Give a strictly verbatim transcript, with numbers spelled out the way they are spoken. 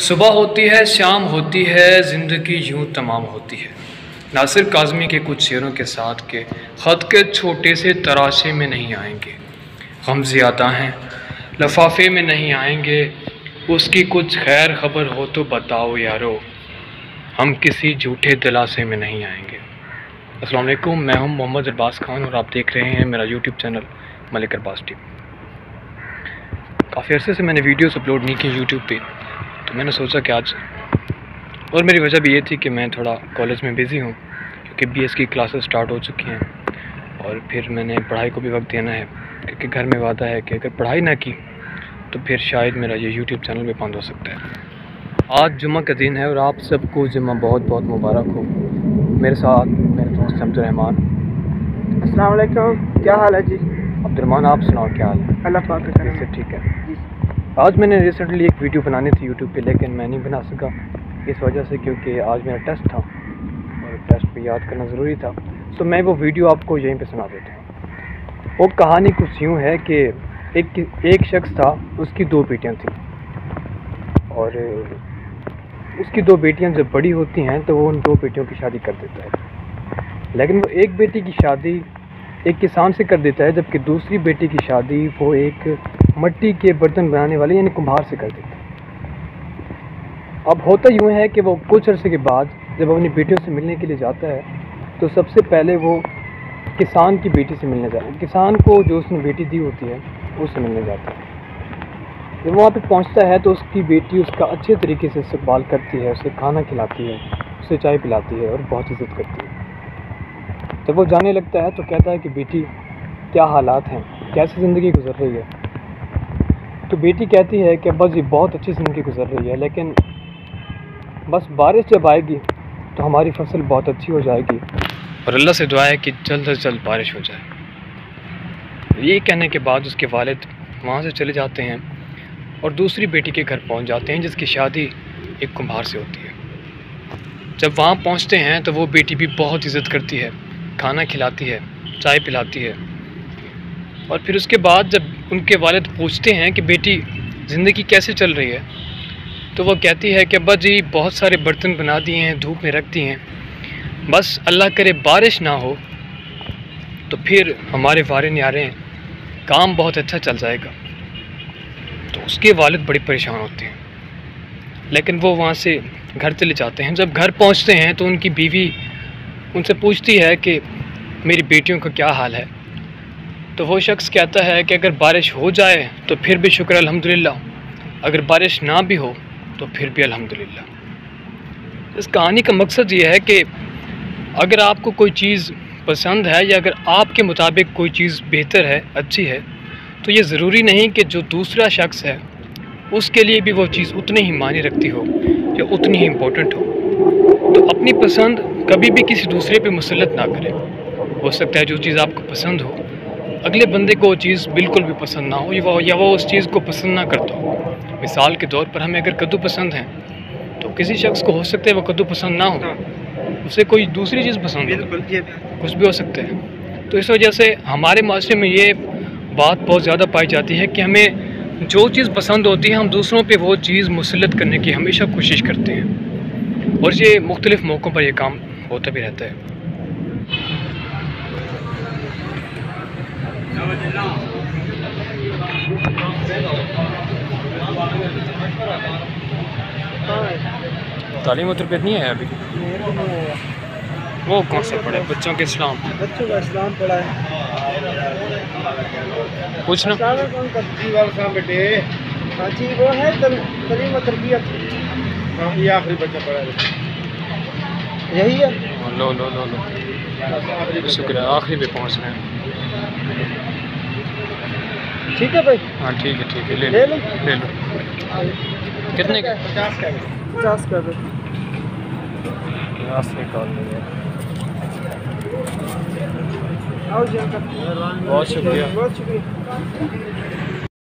सुबह होती है, शाम होती है, ज़िंदगी यूं तमाम होती है। नासिर काज़मी के कुछ शेरों के साथ के ख़त के छोटे से तराशे में नहीं आएंगे, गम ज़्यादा हैं लफाफे में नहीं आएंगे। उसकी कुछ खैर खबर हो तो बताओ यारो, हम किसी झूठे दिलासे में नहीं आएंगे। अस्सलाम वालेकुम, मैं हूं मोहम्मद अरबाज़ खान और आप देख रहे हैं मेरा YouTube channel Malik Arbaaz TV. काफ़ी अर्से से मैंने वीडियोस अपलोड नहीं की यूट्यूब पे, तो मैंने सोचा कि आज, और मेरी वजह भी ये थी कि मैं थोड़ा कॉलेज में बिज़ी हूँ क्योंकि बीएस की क्लासेस स्टार्ट हो चुकी हैं और फिर मैंने पढ़ाई को भी वक्त देना है क्योंकि घर में वादा है कि अगर पढ़ाई ना की तो फिर शायद मेरा ये यूट्यूब चैनल भी बंद हो सकता है। आज जुम्मा का दिन है और आप सबको जुम्मा बहुत बहुत मुबारक हो। मेरे साथ मेरे दोस्त अब्दुलरहमान। अस्सलाम वालेकुम, क्या हाल है जी? अब्दुलरहमान, आप सुनाओ क्या हाल है? अल्लाह पाक का करम से ठीक है। आज मैंने रिसेंटली एक वीडियो बनानी थी यूट्यूब पे, लेकिन मैं नहीं बना सका इस वजह से क्योंकि आज मेरा टेस्ट था और टेस्ट पे याद करना ज़रूरी था। तो मैं वो वीडियो आपको यहीं पे सुना देता हूँ। वो कहानी कुछ यूँ है कि एक एक शख्स था, उसकी दो बेटियाँ थीं और उसकी दो बेटियाँ जब बड़ी होती हैं तो वो उन दो बेटियों की शादी कर देता है, लेकिन वो एक बेटी की शादी एक किसान से कर देता है, जबकि दूसरी बेटी की शादी वो एक मिट्टी के बर्तन बनाने वाले यानी कुम्हार से कर देता है। अब होता यूँ है कि वो कुछ अर्से के बाद जब अपनी बेटियों से मिलने के लिए जाता है तो सबसे पहले वो किसान की बेटी से मिलने जाता है, किसान को जो उसने बेटी दी होती है उससे मिलने जाता है। जब वहाँ पे पहुँचता है तो उसकी बेटी उसका अच्छे तरीके से इस्तकबाल करती है, उसे खाना खिलाती है, उसे चाय पिलाती है और बहुत इज़्ज़त करती है। जब वो जाने लगता है तो कहता है कि बेटी क्या हालात हैं, कैसी ज़िंदगी गुजर रही है? तो बेटी कहती है कि बस ये बहुत अच्छी ज़िंदगी गुजर रही है, लेकिन बस बारिश जब आएगी तो हमारी फसल बहुत अच्छी हो जाएगी और अल्लाह से दुआ है कि जल्द से जल्द बारिश हो जाए। ये कहने के बाद उसके वालिद वहाँ से चले जाते हैं और दूसरी बेटी के घर पहुँच जाते हैं जिसकी शादी एक कुम्हार से होती है। जब वहाँ पहुँचते हैं तो वो बेटी भी बहुत इज़्ज़त करती है, खाना खिलाती है, चाय पिलाती है। और फिर उसके बाद जब उनके वालिद पूछते हैं कि बेटी ज़िंदगी कैसे चल रही है, तो वो कहती है कि अब्बा जी बहुत सारे बर्तन बना दिए हैं, धूप में रख दिए हैं, बस अल्लाह करे बारिश ना हो तो फिर हमारे वारे न्यारे हैं, काम बहुत अच्छा चल जाएगा। तो उसके वालिद बड़ी परेशान होते हैं, लेकिन वो वहाँ से घर चले जाते हैं। जब घर पहुँचते हैं तो उनकी बीवी उनसे पूछती है कि मेरी बेटियों का क्या हाल है। तो वो शख्स कहता है कि अगर बारिश हो जाए तो फिर भी शुक्र अल्हम्दुलिल्लाह, अगर बारिश ना भी हो तो फिर भी अल्हम्दुलिल्लाह। इस कहानी का मकसद ये है कि अगर आपको कोई चीज़ पसंद है या अगर आपके मुताबिक कोई चीज़ बेहतर है, अच्छी है, तो ये ज़रूरी नहीं कि जो दूसरा शख्स है उसके लिए भी वो चीज़ उतनी ही मायने रखती हो या उतनी ही इम्पोर्टेंट हो। तो अपनी पसंद कभी भी किसी दूसरे पे मुसल्लत ना करें। हो सकता है जो चीज़ आपको पसंद हो अगले बंदे को वो चीज़ बिल्कुल भी पसंद ना हो या वो या वो उस चीज़ को पसंद ना करता हो। मिसाल के तौर पर हमें अगर कद्दू पसंद है तो किसी शख्स को हो सकता है वो कद्दू पसंद ना हो, उसे कोई दूसरी चीज़ पसंद हो, कुछ भी हो सकता है। तो इस वजह से हमारे माशरे में ये बात बहुत ज़्यादा पाई जाती है कि हमें जो चीज़ पसंद होती है हम दूसरों पे वो चीज़ मुसल्लत करने की हमेशा कोशिश करते हैं और ये मुख्तलिफ़ मौक़ों पर यह काम होता भी रहता है। तालीम और तरबियत नहीं है अभी? वो कौन सा पढ़ा है? बच्चों के इस्लाम, बच्चों का इस्लाम पढ़ा है। पूछना बेटे हाँ जी, वो है तालीम और तरबियत, ये आखिरी बच्चा पढ़ा है, यही है। लो लो लो लो शुक्र है, आखिरी पे पहुँच रहे हैं। ठीक है भाई, हाँ ठीक है ठीक है, ले ले लो लो ले लो। कितने का? पचास का पचास का दो पचास निकाल लेंगे। आओ जी, बहुत शुक्रिया। बहुत शुक्रिया।